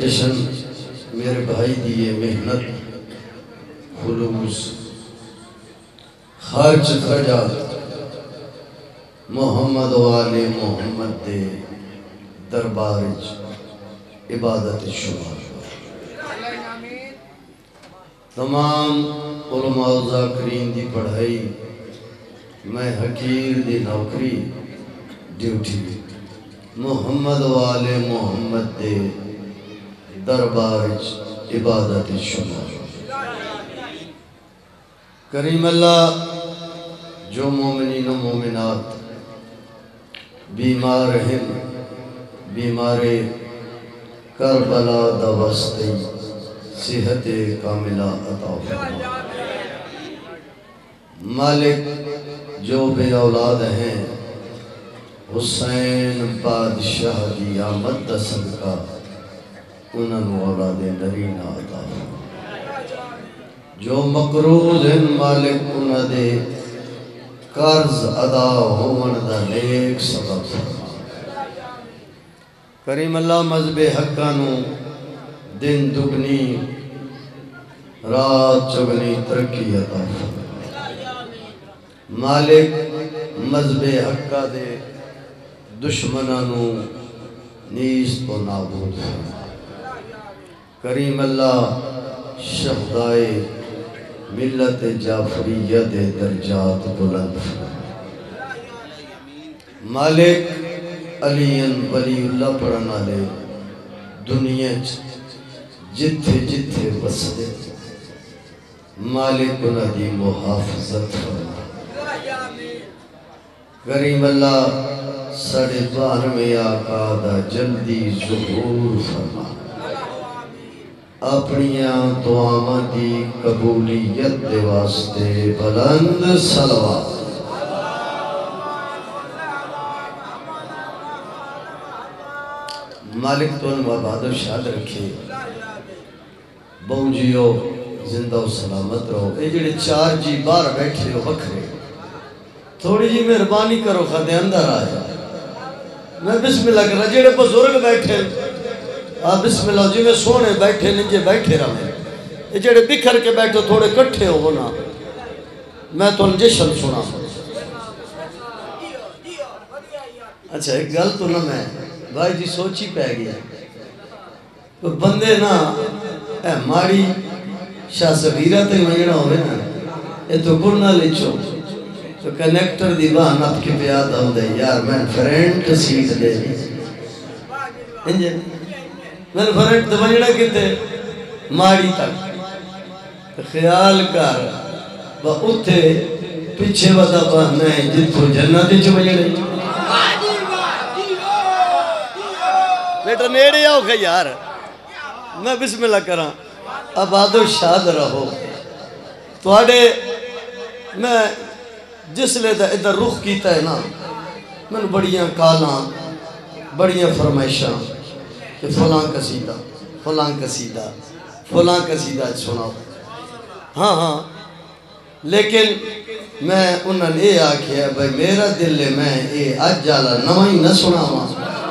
جشن میرے بھائی دیئے محنت خلوص خرچ خرجات محمد والے محمد دے دربارج عبادت شمار تمام علماء و ذاکرین دی پڑھائی میں حقیر دی نوکری ڈیوٹی محمد والے محمد دے دربارج عبادت شمار کریم اللہ جو مومنین و مومنات بیمار ہیں بیمار کربلا دوستی صحت کاملہ عطا فرما مالک جو بے اولاد ہیں حسین بادشاہ دی آمد دا صدقہ انہوں اولاد نرینہ عطا فرما جو مقروض ہیں مالک انہوں دے قرض ادا ہون دا نیک سبب فرما کریم اللہ مذہب حقانو دن دگنی رات چگنی ترقی عطا فرما مالک مذہب حقہ دے دشمنانو نیست و نابود فرما کریم اللہ شہدائے ملت جعفریت درجات بلند فرما مالک علی ولی اللہ پڑھنا لے دنیا جتھے جتھے وسدے مالک انہ دی محافظت فرما کریم اللہ ساڑھے بار میں آقا دا جلدی ظہور فرما اپنیاں دعاواں دی قبولیت دے واسطے بلند صلوات مالک تو ان واباد و شاد رکھے بہن جیو زندہ و سلامت رہو اے جڑے چار جی بار بیٹھے ہو بکھرے تھوڑی جی مہربانی کرو خدے اندر آیا میں بسم اللہ کر رہا جڑے بزرگ بیٹھے بسم اللہ جی میں سونے بیٹھے ننجے بیٹھے رہے یہ جڑے بکھر کے بیٹھے تھوڑے کٹھے ہو نا میں تو جشن سنا اچھا ایک گل تو نہ میں بھائی جی سوچی پہ گیا تو بندے نا اے ماری شاہ صغیرہ تے مجھنا ہوئے نا اے تو گرنا لچو تو کنیکٹر دی بان آپ کے پیاد ہوں دے یار میں فرینٹ سیٹ دے انجھے میں فرینٹ تو مجھنا کتے ماری تک تو خیال کر با اتھے پیچھے ودا بہنا ہے جتو جنتی چو مجھنے بیٹا نیڑے آؤ گا یار میں بسم اللہ کراں آباد و شاد رہو تو آڑے میں جس لئے دا ادھر رخ کیتا ہے نا میں بڑیاں کالاں بڑیاں فرمائشاں کہ فلاں قصیدہ فلاں قصیدہ فلاں قصیدہ سناؤ ہاں ہاں لیکن میں انہوں نے یہ آکھیا ہے بھائی میرا دل ہے میں یہ آج جالا نوائی نہ سنا ہوا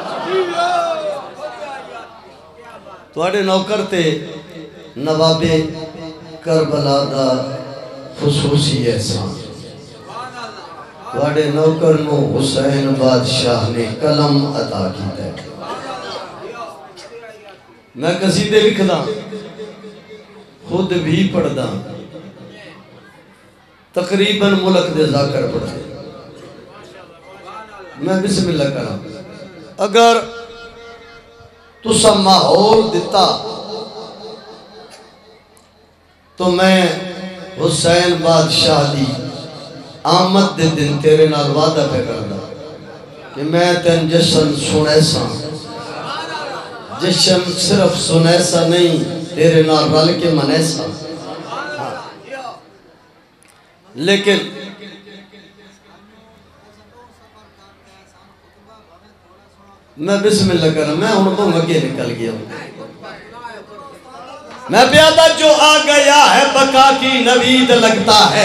تو آڑے نوکر تے نواب کربلا دا خصوصی احسان تو آڑے نوکر نو حسین بادشاہ نے قلم عطا کیتا ہے میں قصیدے لکھ دا خود بھی پڑھ دا تقریباً ملک دے ذاکر پڑھ دے میں بسم اللہ کرا اگر تو سا ماحول دیتا تو میں حسین بادشاہ دی آمد دے دن تیرے نال وعدہ پہ کردا کہ میں تین جشن سنے سا جشن صرف سنے سا نہیں تیرے نال رل کے منے سا لیکن میں بسم اللہ کر رہا میں ان کو مگے نکل گیا ہوں میں پیادہ جو آ گیا ہے بقا کی نوید لگتا ہے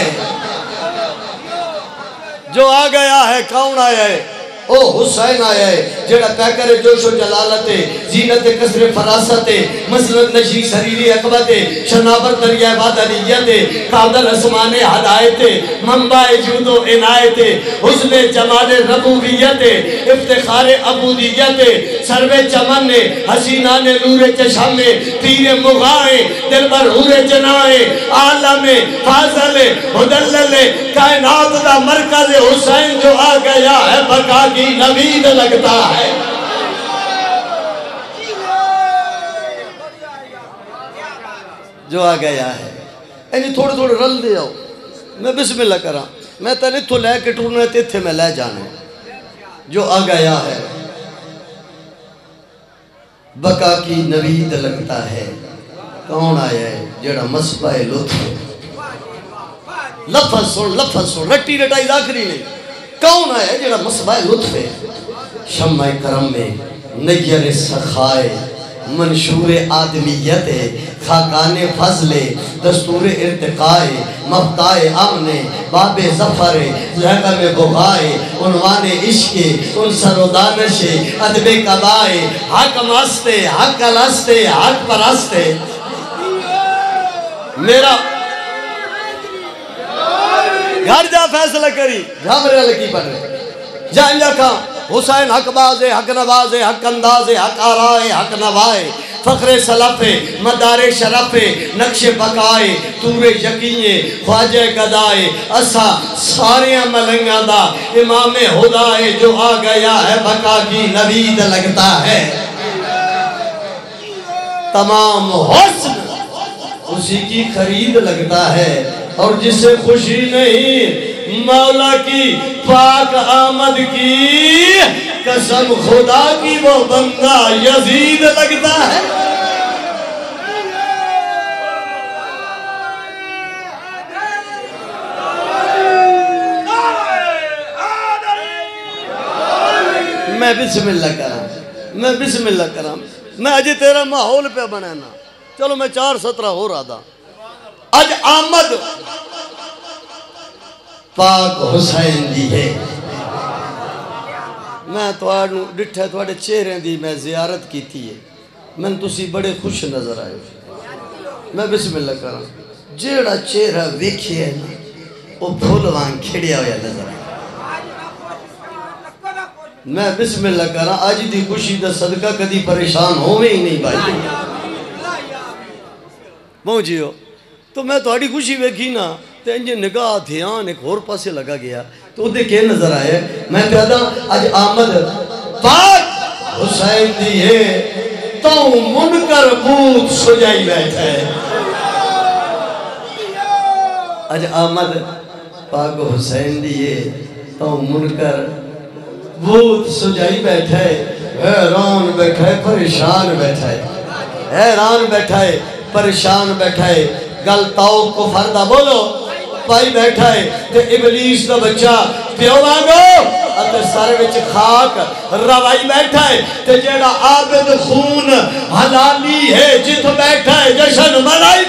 جو آ گیا ہے کون آیا ہے او حسین آیا ہے جڑا پیکر جوش و جلالت زینت قصر فراست مسند نشی سریری اقبت شنابر دریائے بادریت قادر اسمان ہدایت منبع جود و عنایت حسن جمال ربوبیت افتخار عبودیت سرو چمن حسینان نور چشم پیر مغائیں دل بر حور جنائیں عالم فاضل حدلل کائنات دا مرکز حسین جو آ گیا ہے بقا کی نوید لگتا ہے جو آ گیا ہے اینی تھوڑے تھوڑے رل دے آؤ میں بسم اللہ کرا میں تیرے تو لے کے ٹورنے تے تھے میں لے جانے جو آ گیا ہے بقا کی نوید لگتا ہے کون آیا ہے جڑا مصباح لطف لفظ سن رٹی رٹائی داخری نہیں کون آیا ہے جڑا مصباح لطف ہے شمع کرم میں نیر سخائے منشور آدمیت خاکان فضل دستور ارتقاء مفتاح امن باب ظفر لہقم بغائے عنوان عشق انصر و دانش ادب قبائے حق مستے حق الاستے حق پرستے میرا گھر جا فیصلہ کری گھامرے لکی پڑھ رہے جائیں جا کھاں حسین حق باز حق نواز حق انداز حق آرائے حق نوائے فخر سلف مدار شرف نقش بقائے تور یقین خواجہ گدائے اسا سارے ملنگا دا امام خدائے جو آ گیا ہے بقا کی نوید لگتا ہے تمام حسن اسی کی خرید لگتا ہے اور جسے خوشی نہیں مولا کی پاک آمد کی قسم خدا کی وہ بندہ یزید لگتا ہے میں بسم اللہ کرام میں اجی تیرا ماحول پہ بنانا چلو میں 4-17 ہو رہا تھا اج آمد پاک حسین دی ہے میں ڈٹھے توڑے چہرے دی میں زیارت کی تھی ہے میں تسی بڑے خوش نظر آئے میں بسم اللہ کر رہا ہوں جیڑا چہرہ ویکھی ہے نا وہ پھول وہاں کھڑیا ہویا نظر آئے میں بسم اللہ کر رہا ہوں آج دی خوشی دا صدقہ کدی پریشان ہوئے ہی نہیں بھائی پہنچی ہو تو میں توڑی خوشی ویکھی نا تو انجھے نگاہ دھیان ایک اور پاسے لگا گیا تو دے کے نظر آئے میں پیدا آج آمد پاک حسین دی ہے تو منکر بوت سجائی بیٹھا ہے آج آمد پاک حسین دی ہے تو منکر بوت سجائی بیٹھا ہے حیران بیٹھا ہے پریشان بیٹھا ہے حیران بیٹھا ہے پریشان بیٹھا ہے گلتاؤ کو فردہ بولو پائی بیٹھا ہے تے ابلیس دا بچہ پیو آگو اتے سارے وچ خاک روائی بیٹھا ہے تے جیڑا عابد خون حلالی ہے جت بیٹھا ہے جشن منائی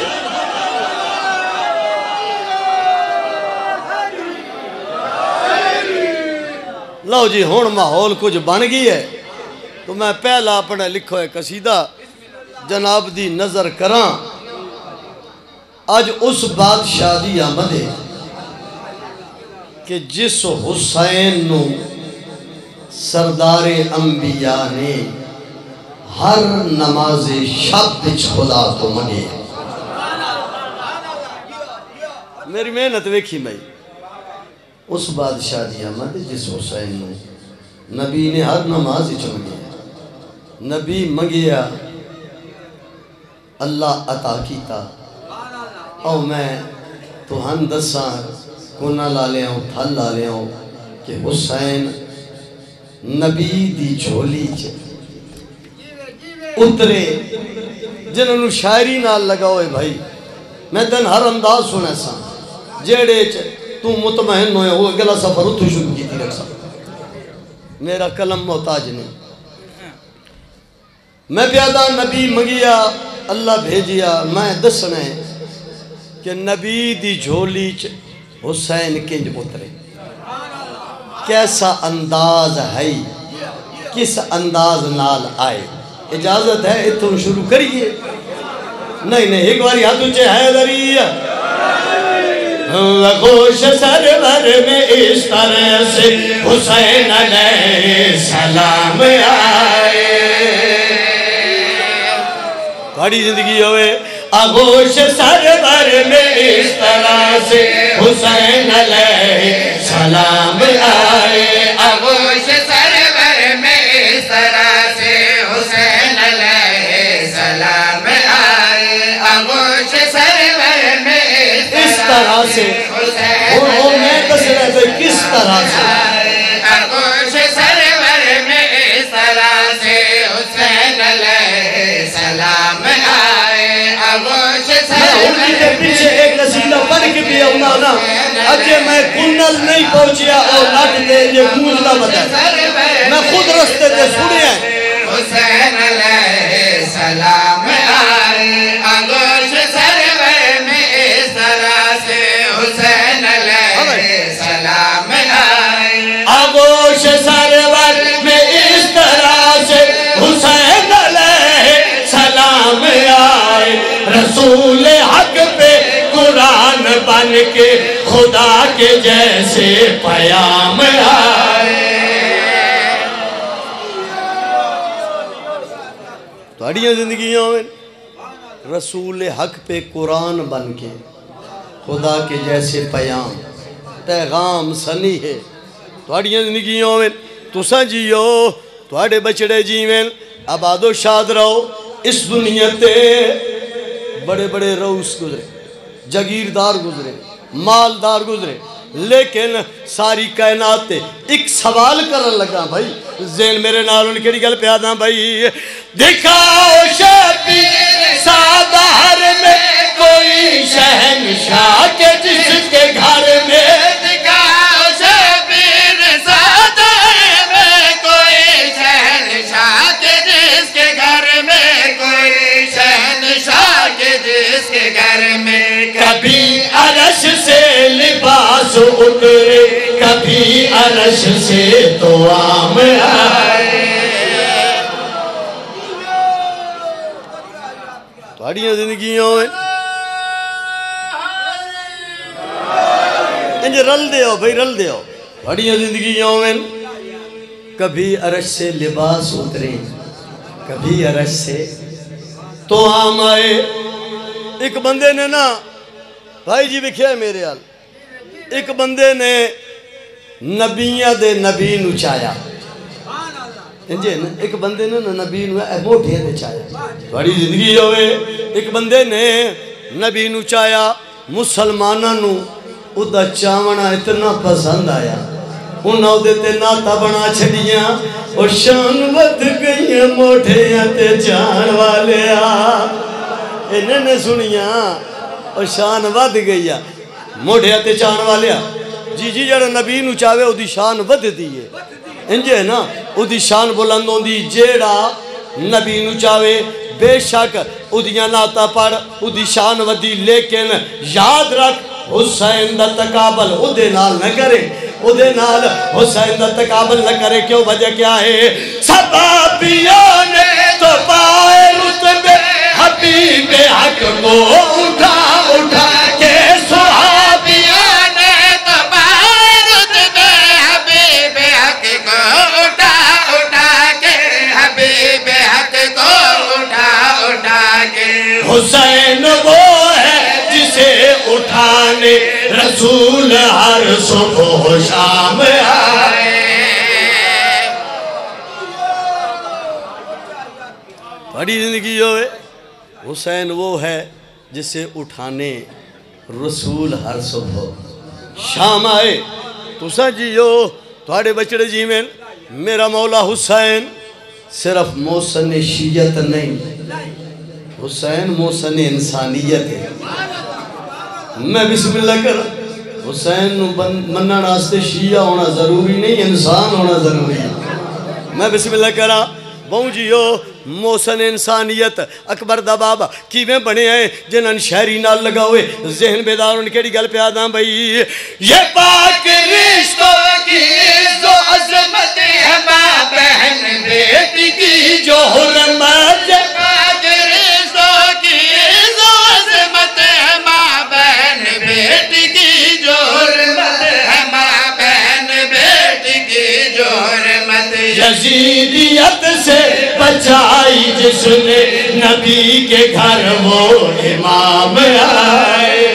لو جی ہون ماحول کچھ بن گئی ہے تو میں پہلا اپنے لکھو ہے قصیدہ جناب دی نظر کراں آج اس بادشاہ دی آمد ہے کہ جس حسین نو سردار انبیاء نے ہر نماز شب بچ خدا تو منگے میری محنت ویکھی میں اس بادشاہ دی آمد ہے جس حسین نو نبی نے ہر نماز منگے نبی منگیا اللہ عطا کیتا او میں تو ہن دساں کونا لا لے آؤں تھل لا لے آؤں کہ حسین نبی دی جھولی چے اترے جنہوں نے شاعری نال لگا ہوئے بھائی میں تن ہر انداز سنے سا جیڑے چے تو مطمئن ہوئے وہ اگلا سفر اتھو شروع کی تھی رکھ سا میرا کلم محتاج نہیں میں پیادا نبی مگیا اللہ بھیجیا میں دسنے کہ نبی دی جھولی چ حسین کنج اترے کیسا انداز ہے کس انداز نال آئے اجازت ہے اتھوں شروع کریے نہیں نہیں ایک بار ہاتھ اونچے حیدری گوش سرور میں اس طرح سے حسین علیہ السلام آئے بڑی زندگی ہوئے آغوش سرور میں اس طرح سے حسین علیہ السلام آئے آغوش سرور میں اس طرح سے حسین علیہ السلام آئے آغوش سرور میں اس طرح سے وہ میں دس رہے تھے کس طرح سے آغوش سرور میں اس طرح سے حسین علیہ السلام آئے آغوش سرور میں کے پیچھے ایک قصیدہ پڑھ کے بھی آؤں نا اجے میں کنل نہیں پہنچیا اور لٹتے یہ گونجنا بتا میں خود رستے تے سنے ہیں حسین علیہ السلام آئے آغوش سرور میں اس طرح سے حسین علیہ السلام آئے آغوش سرور میں اس طرح سے حسین علیہ السلام آئے رسول حق پہ قرآن بن کے خدا کے جیسے پیام آئے توڑیاں زندگیوں میں رسول حق پہ قرآن بن کے خدا کے جیسے پیغام سنی ہے توڑیاں زندگیوں میں تسا جیو توڑے بچڑے جیویں آباد و شاد رہو اس دنیا تے بڑے بڑے روس گزرے جگیردار گزرے مالدار گزرے لیکن ساری کائنات تے ایک سوال کرن لگا بھائی ذہن میرے نال ان کیڑی گل پیادا بھائی دکھاؤ شبیر سادار میں کوئی شہنشاہ کے جس کے گھر میں دکھاؤ شبیر سادار میں کوئی شہنشاہ کے جس کے گھر میں کوئی شہنشاہ کے جس کے گھر میں کبھی عرش سے لباس اترے کبھی عرش سے توام آئے توڑیاں زندگیوں میں انجھے رل دے ہو بھئی رل دے ہو توڑیاں زندگیوں میں کبھی عرش سے لباس اترے کبھی عرش سے توام آئے ایک بندے نے نا بھائی جی بکھیا ہے میرے حال ایک بندے نے نبیہ دے نبی نو چایا ایک بندے نے نبی نو موٹھے دے چایا بڑی زندگی ہوئے ایک بندے نے نبی نو چایا مسلمانہ نو ادھا چاونا اتنا پسند آیا انہوں دیتے ناتا بنا چھڑیاں اور شان ود گئیاں موٹھے تے جان والے انہیں نے سنیاں اور شان ود گئیاں موٹھے تے جان والے جی جی جڑا نبی نو چاہوے او دی شان ود دیئے انجھے نا او دی شان بلندوں دی جیڑا نبی نو چاہوے بے شک او دیاں ناتا پڑھ او دی شان ودی لیکن یاد رکھ حسین دا تقابل او دے نال نہ کرے او دے نال حسین دا تقابل نہ کرے کیوں وجہ کیا ہے صحابیوں نے تو پائے رتبے حبیب حق کو اٹھا اٹھا کے صحابیوں نے تو پائے رتبے حبیب حق کو اٹھا اٹھا کے حبیب حق کو اٹھا اٹھا کے حسین وہ ہے جسے اٹھانے رسول ہر صبح و شام آئے بڑی زندگی ہوئے حسین وہ ہے جسے اٹھانے رسول ہر صبح شام آئے تو سا جیو توڑے بچڑے جیویں میرا مولا حسین صرف موسن شیعت نہیں حسین موسن انسانیت ہے میں بسم اللہ کر حسین نو مننا ناستے شیعہ ہونا ضروری نہیں انسان ہونا ضروری ہے میں بسم اللہ کرا بہوں جیو موسن انسانیت اکبر دا بابا کیویں بنے ہیں جنہاں شہری نال لگا ہوئے ذہن بیدار ان کیڑی گل پیاداں بھئی یہ پاک رشتوں کی عز و عظمت ہے ماں بہن بیٹی کی جو حرمت پاک رشتوں کی عز جس نے نبی کے گھر وہ امام آئے.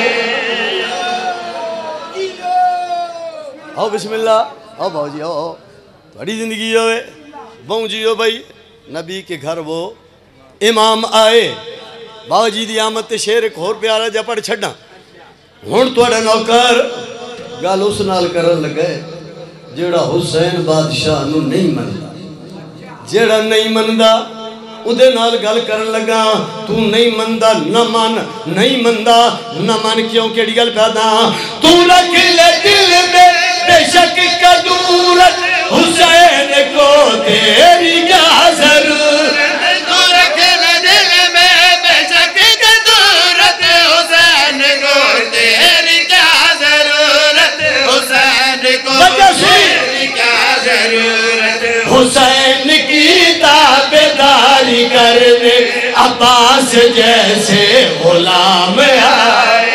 آؤ بسم اللہ. آؤ باؤ جی آؤ. بڑی زندگی ہوئے بہو جی ہو بھائی. نبی کے گھر وہ امام آئے. باو جی دی آمد تے شیر ایک اور پیارا جا پڑھ چھڑنا. ہون توڑا نوکر گال اس نال کرن لگے جیڑا حسین بادشاہ نو نہیں مندا. جیڑا نہیں مندا ادھے نال گل کرن لگا تو نہیں مندا نہ من نہیں مندا نہ من کیوں کیڑی گل پیدا تو رکھ لے دل میں بے شک کا دورت حسین کو تیری کیا ضرورت. تو رکھ لے دل میں بے شک کا دورت حسین کو تیری کیا ضرورت. حسین کو تیری کیا ضرورت. حسین کی تابعداری کرنے عباس جیسے غلام آئے.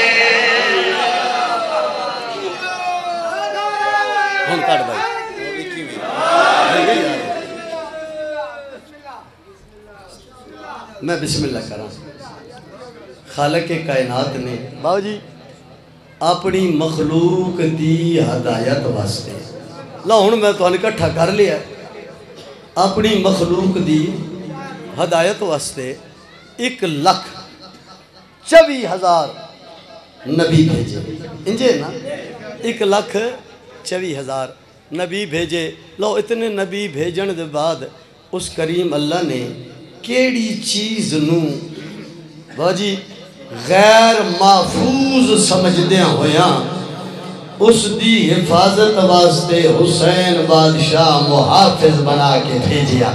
ہم کٹ بھائی میں بسم اللہ کرا. خالق کائنات نے باو جی اپنی مخلوق دی ہدایت واسطے لا ہوں میں تو اکٹھا کر لیا اپنی مخلوق دی ہدایت واسطے 1,24,000 نبی بھیجے. انجے نا 1,24,000 نبی بھیجے. لو اتنے نبی بھیجن دے بعد اس کریم اللہ نے کیڑی چیز نو باجی غیر محفوظ سمجھدیاں ہویاں اس دی حفاظت واسطے حسین بادشاہ محافظ بنا کے بھیجیا.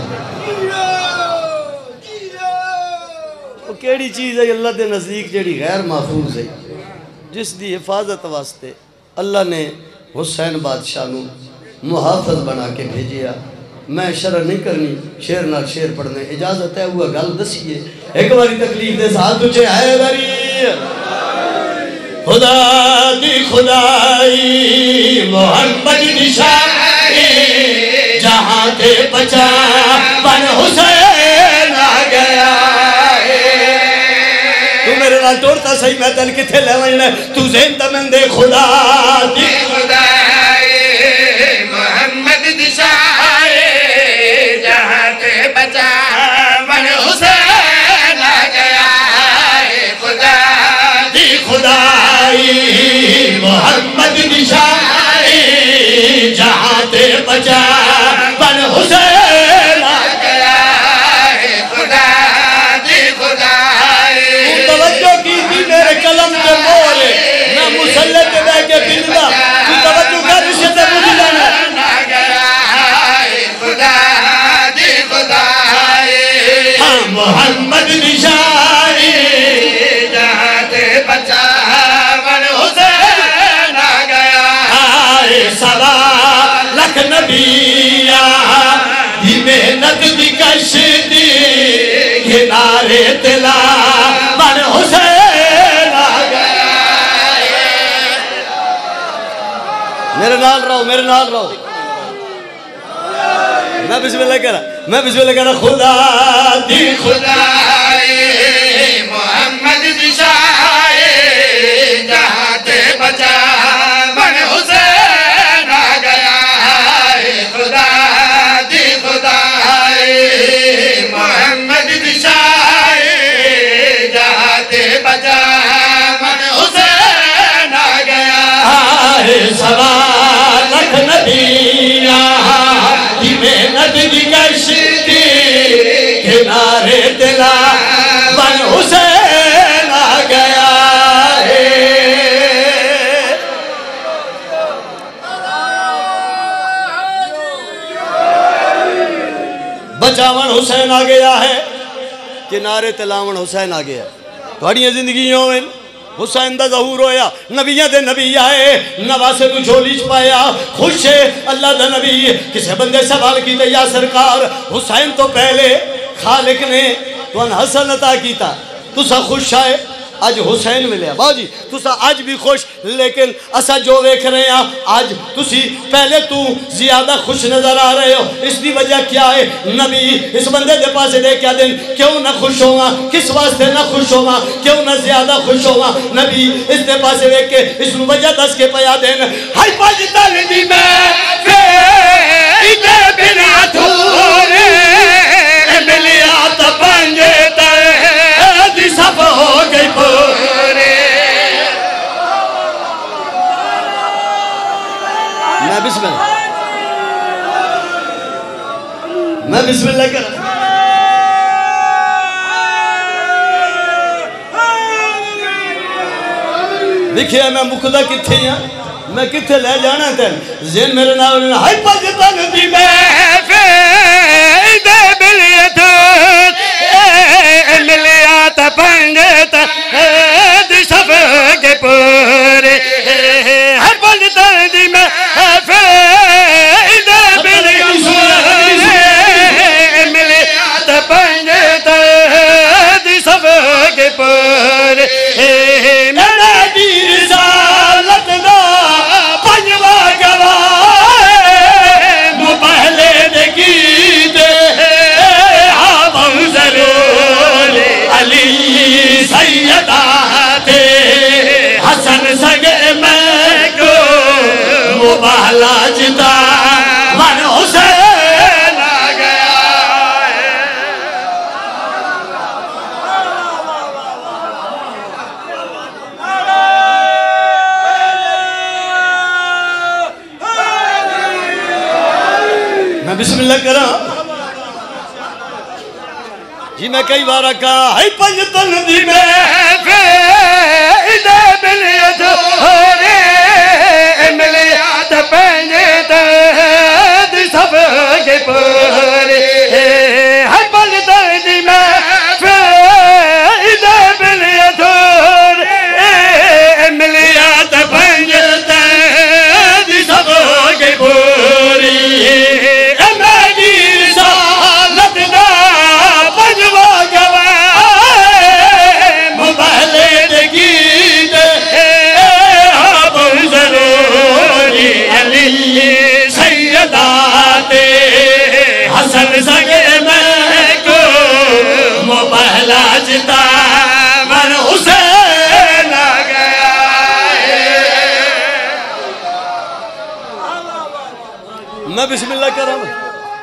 وہ کیڑی چیز ہے اللہ دے نزدیک جیڑی غیر محفوظ ہے جس دی حفاظت واسطے اللہ نے حسین بادشاہ نو محافظ بنا کے بھیجیا. میں شرح نہیں کرنی شیر نال شیر پڑھنے اجازت ہے ہوا گل دسیے ایک باری تکلیف دے ساتھ تجھے ہے بری خدا دی خدائی محمد نشائی جہاں تے بچا بن حسین آ گیا. تو میرے نال توڑتا صحیح میں تن کتھے لے وجنے تو زندہ من دے خدا دی خدائی محمد نشائی جہاں تے بچا بن حسین آ گیا. خدا دی خدائی محمد نشائی جہاں تے بچا بن حسین آ گیا. خدا دی خدائی توجہ کی تھی میرے قلم کے بولے نہ مسلط بے کے بندہ تو توجہ کر اسے تے مجھ لینا خدا دی خدائی محمد نشائی جہاں تے بچا بن حسین آ گیا. آئے 1.25 لاکھ نبی دی محنت دی کشتی کنارے تلا بن حسین آ گیا. میرے نال رہو میرے نال رہو. میں بسم اللہ کہہ رہا خدا دی خدائی محمد نشائی جہاں تے بچا بن حسین آ گیا. خدا دی خدائی محمد نشائی جہاں تے بچا بن حسین آ گیا. 1.25 لاکھ نبی دی محنت دی کشتی کنارے تلا بن حسین آ گیا. بچاون حسین آ گیا ہے کنارے تلاون حسین آ گیا. تھوڑیاں زندگیاں ہوئے حسین دا ظہور ہویا نبیاں دے نبی آئے نواسے تو جھولی چپایا خوش ہے اللہ دا نبی. کسے بندے سوال کیتا یا سرکار حسین تو پہلے خالق نے تو حسن عطا کیتا تو سا خوش آئے آج حسین ملیا باو جی تسا آج بھی خوش لیکن اسا جو ویکھ رہے ہیں آج تسی پہلے تو زیادہ خوش نظر آ رہے ہو اس دی وجہ کیا ہے نبی اس بندے دے پاس دے کیا دن کیوں نہ خوش ہوا کس واسطے نہ خوش ہوا کیوں نہ زیادہ خوش ہوا نبی اس دے پاس ویکھ کے اس نو وجہ دس کے پیا دین ہائی پاج تل دی میں فیدے بنا تھورے ملیا تا پنجے تے دی سب ہو گئی پورے میں بسم اللہ میں بسم اللہ کر دیکھئے میں مقدہ کتھے ہیں میں کتھے لے جانا تھے زین میرے ناول ہائی پاکستان دی میں فیدے بلیت ملیات پنگت دی سب کے پورے ہائی پاکستان دی میں فیدے بلیت ملیات پنگت دی سب کے پورے بسم اللہ کرا جی میں کئی بارہ کہا ہائی پنجتن دی میں فیدے بلیت ہورے ملیات پنجت دی سب کے پورے ہائی پنجتن دی میں فیدے بلیت ہورے ملیات پنجت دی سب کے پورے میں بسم اللہ کر رہا ہوں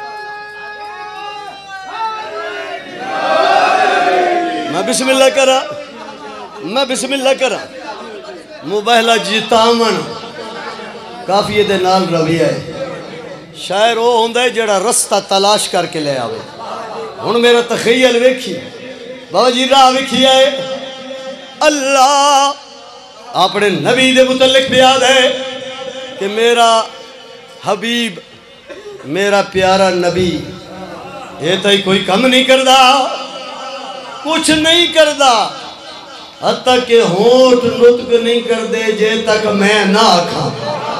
میں بسم اللہ کر رہا میں بسم اللہ کر رہا مبہلہ جیتامن کافی دے نال رویہ ہے شاعر وہ ہوندہ ہے جڑا رستہ تلاش کر کے لے آوے ہن میرا تخیل ویکھی بابا جی راہ ویکھی ہے اللہ اپنے نبی دے متعلق بیاد ہے کہ میرا حبیب میرا پیارا نبی یہ تو کوئی کم نہیں کردہ کچھ نہیں کردہ حتیٰ کہ ہونٹ نطق نہیں کردے جے تک میں نہ آکھاں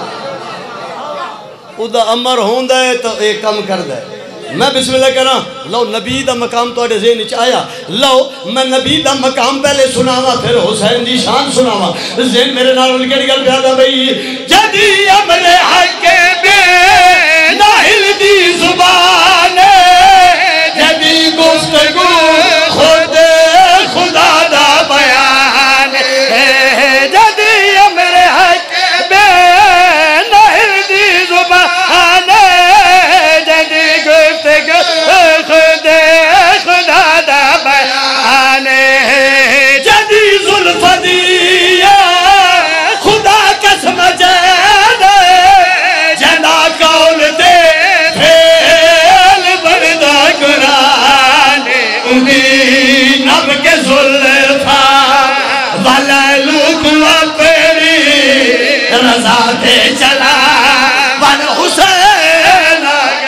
اُدھا امر ہوندہ ہے تو ایک کم کردہ ہے میں بسم اللہ کہنا لو نبی دا مقام تو اڑے ذہن چاہیا لو میں نبی دا مقام پہلے سناوا پھر حسین دی شان سناوا ذہن میرے نال ان کے نگل پیادا بھئی جدی امر حق بے ناہل دی زبان جدی گفتگو خود خدا دا بیان جدی امر حق بے ناہل دی زبان جدی گفتگو خود خدا دا بیان جدی ظلف دیا خدا قسم جان جنا قول دے پھیل بردہ قرآن انہی نب کے ظلفہ والا لوگ اپنی رضا دے چلا بن حسین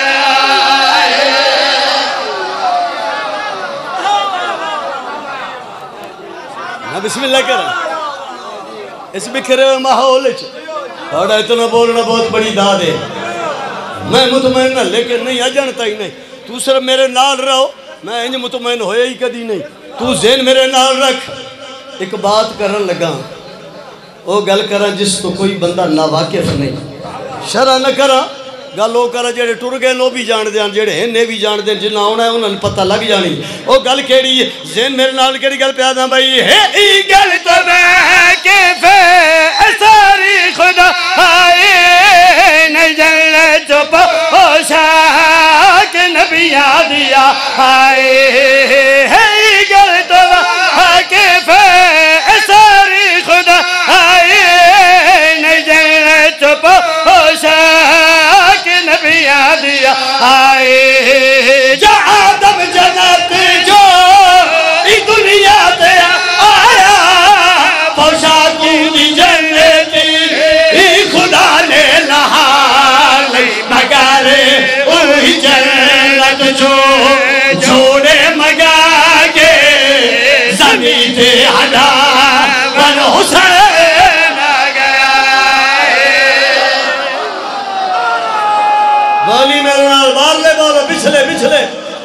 میں بسم اللہ کر رہا اس بکھرے ہوئے ماحول اور اتنا بولنا بہت بڑی داد ہے میں مطمئن نہ لیکن نہیں اجانتا ہی نہیں تو صرف میرے نال رہو میں انج مطمئن ہویا ہی کدی نہیں تو ذہن میرے نال رکھ ایک بات کرن لگا وہ گل کرا جس تو کوئی بندہ ناواقف نہیں شرع نہ کرا گل وہ کرا جڑے ٹر گئے نو بھی جان دیں جڑے ہنے بھی جان دیں جنہ ہونا ہے انہوں نے پتہ لگ جانی وہ گل کیڑی ہے ذہن میرے نال کیڑی گل پیا دا بھائی ہے ای گل تو میں کہ فے ساری خدا آئے نہیں جنت جو پوشاک نبی دیا آئے ہے ای گل تو میں کہ فے ساری خدا آئے نہیں جنت جو پوشاک نبی دیا آئے جو آدم جنت جو ای دنیا دیا آیا پوشاک دی جنتی ای خدا نے لہا لئی مگارے اوہی جنت جو جوڑے مگا کے زمین تے ہڈا ون حسین آگیا والی میرے نال بار لے بولو پچھلے پچھلے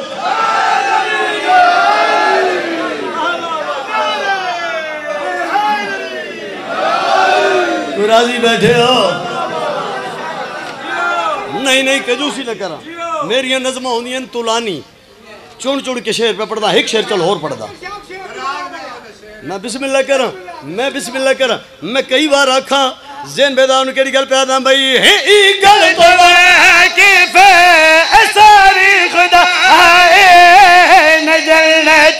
تو راضی بیٹھے ہو نہیں کجوسی نہ کرا میری نظمہ ہونی ہیں تولانی چون چون کے شعر پہ پڑھدا ایک شعر چل اور پڑھدا میں بسم اللہ کرا میں کئی بار آکھاں ذہن بیدان کیڑی گل پہ آدھاں بھائی ہے ای گل تو میں کہ فے ساری خدا آئے نجلت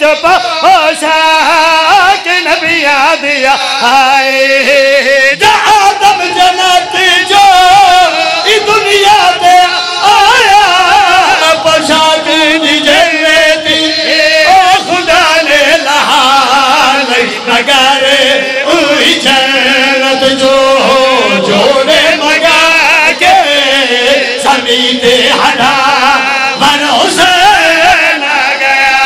پوشاک نبی دیا آئے جو آدم جنت جو ای دنیا دے آیا پوشاک دی جنتی او خدا نے لہا لئی مگارے اوہی جنت جو جوڑے مگا کے زمین تے ہڈا ون حسین آگیا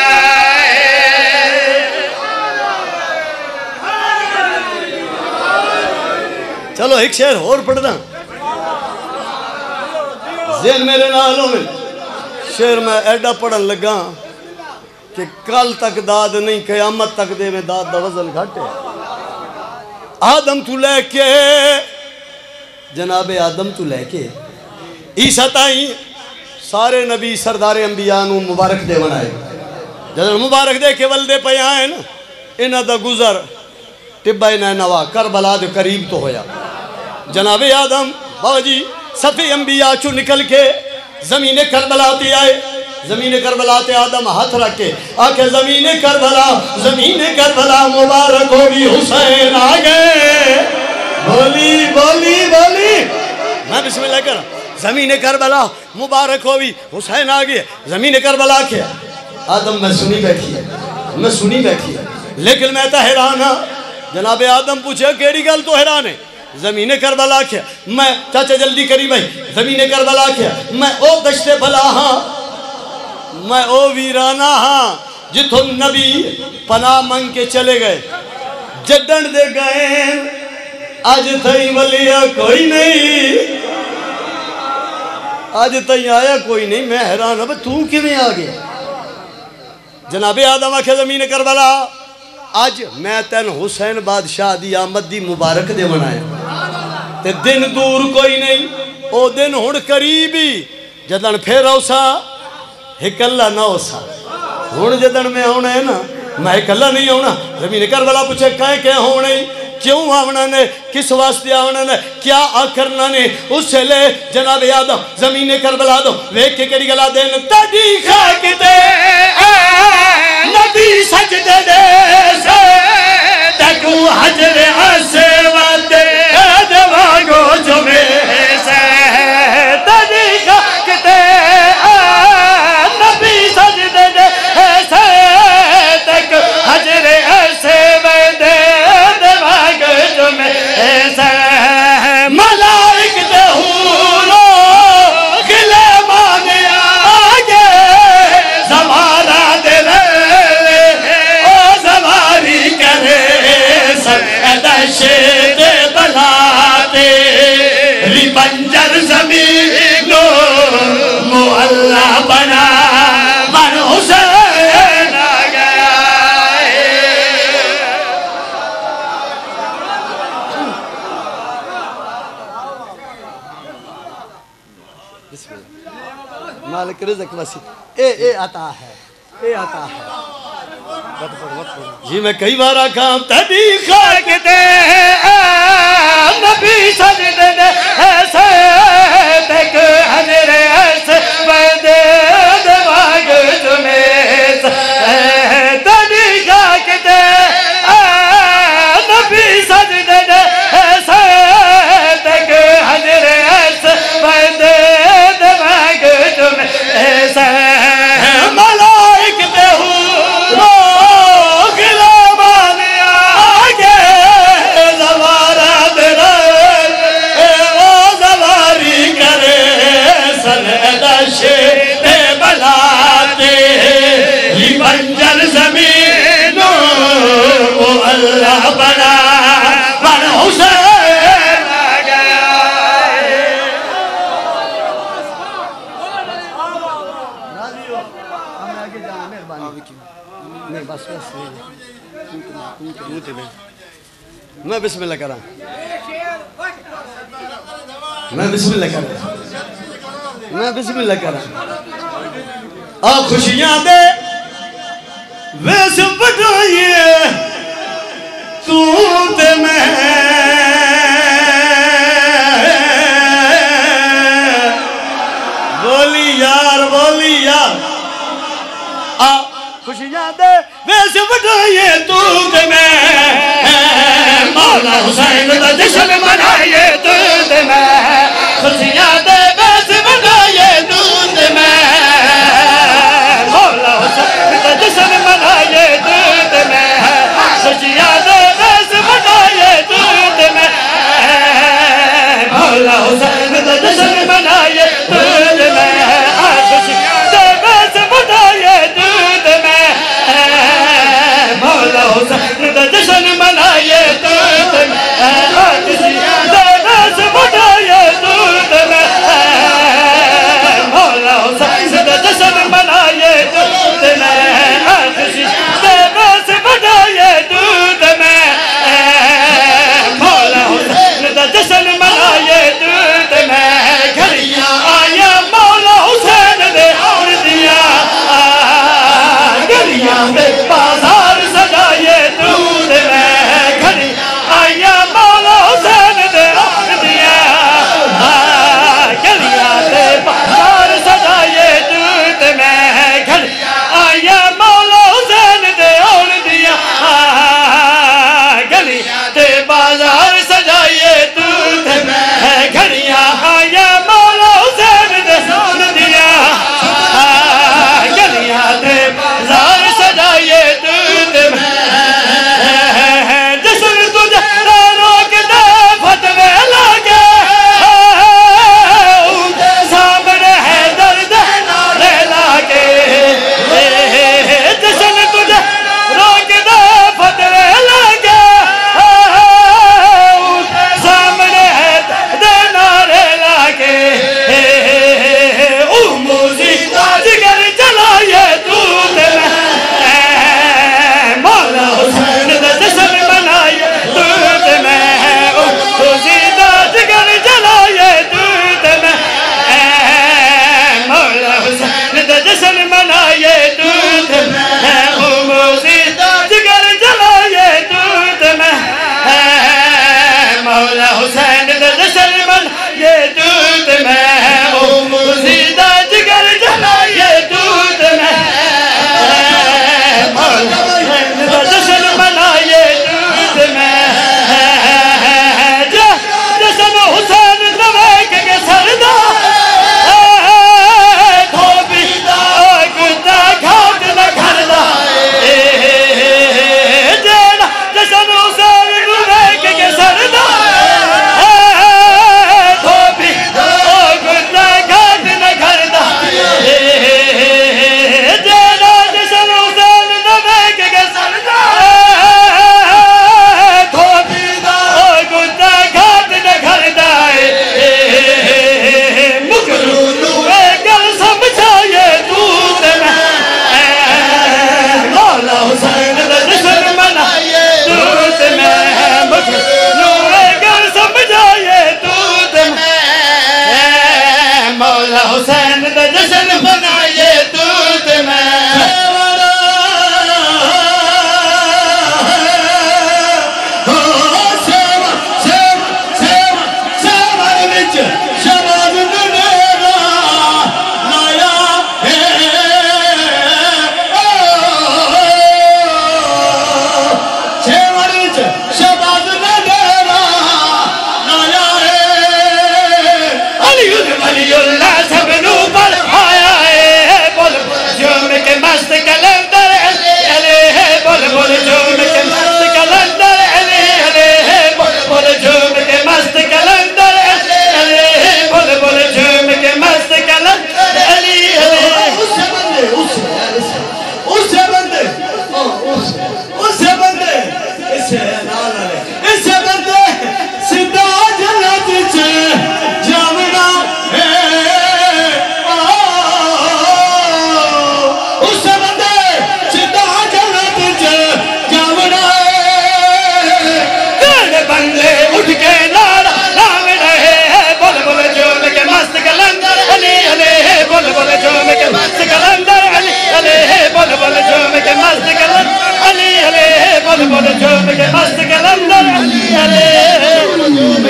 چلو ایک شعر اور پڑھ دا ذہن میرے نالوں میں شعر میں ایڈا پڑھن لگا کہ کل تک داد نہیں قیامت تک دے میں داد دا وزن گھٹے آدم تو لے کے جناب آدم تو لے کے عیسیٰ تائیں سارے نبی سردار انبیاء نو مبارک دے بنائے جدن مبارک دے کے ولدے پہ آئے نا انہاں دا گزر ٹبہ نینوا کربلا دے قریب تو ہویا جناب آدم بابا جی صفی انبیاء چو نکل کے زمین کربلا تے آئے زمین کربلا تے آدم ہاتھ رکھ کے آکے زمین کربلا مبارک ہوگی حسین آگے بولی بولی بولی میں بسم اللہ کر زمین کربلا مبارک ہوگی حسین آگے زمین کربلا کیا آدم میں سنی بیٹھی ہے لیکن میں تا حیران ہاں جناب آدم پوچھے کیڑی گل تو حیران ہے زمین کربلا کیا میں چاچا جلدی کری بھائی زمین کربلا کیا میں او دشت بلا ہاں میں او ویرانہ ہاں جتوں نبی پناہ منگ کے چلے گئے جڈن دے گئے آج تھئی ولیہ کوئی نہیں آج تھئی آیا کوئی نہیں میں حیران اب تو کیویں آ گیا جناب آدم آکھے زمین کربلا آج میں تین حسین بادشاہ دی آمد دی مبارک دے بنائے تے دن دور کوئی نہیں او دن ہن قریبی جدن پھر اوسا ایک اللہ نہ ہوسا ہون جدن میں ہونا ہے نا میں ایک اللہ نہیں ہونا زمین کربلا پوچھے کہے ہونے کیوں آونا نے کس واسطے آونا نے کیا آکرنا نے اس سے لے جناب آدم زمین کربلا دو ویک کے کڑی گلا دین تڑی خاک دے نبی سجدے دے سے تکو حجر اسود دے دواگو جمعے سے تڑی خاک دے حجر اسود دماغ تمہیں ملائک دے حورو گلے مانے آگے زمارہ دے لے او زماری کرے سب دشت بلا دے ری بنجر زمینو معلہ بنا من حسین مالک رزق وسیع اے عطا ہے اے عطا ہے جی میں کئی بار آکھاں تیری خاک دے نبی سجدے دے ایسے تک ہنرے ایسے بدے دماغ جمیز تیری خاک دے نبی سجدے دے ایسے تک ہنرے ایسے بدے دماغ جمیز ملائک دے ہوں بنجر زمینوں اللہ بنا بن حسین آگیا میں بسم اللہ کرا میں بسم اللہ کرا میں بسم اللہ کرا آ خوشیاں دے ویسے بڑھائیے تو تے میں بولی یار آ خوشیاں دے ویسے بڑھائیے تو تے میں مولا حسین دا جشن منائیے تو تے میں خوشیاں دے ویسے بڑھائیے تو تے میں مولا حسین دا جشن منائیے دودھ میں خوشیاں دے ویسے منائیے دودھ میں مولا حسین دا جشن منائیے دودھ میں خوشیاں دے ویسے منائیے دودھ میں مولا حسین دا جشن منائیے دودھ میں خوشیاں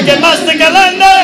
کے مست کلندر